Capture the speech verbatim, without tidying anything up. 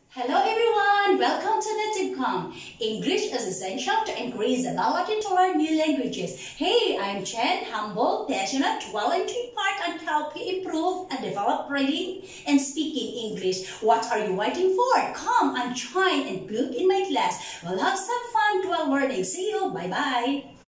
Hello everyone! Welcome to Native Com. English is essential to increase the ability to learn new languages. Hey, I'm Jen, humble, passionate, willing to impart and help you improve and develop reading and speaking English. What are you waiting for? Come and join and book in my class. We'll have some fun while learning. See you. Bye-bye.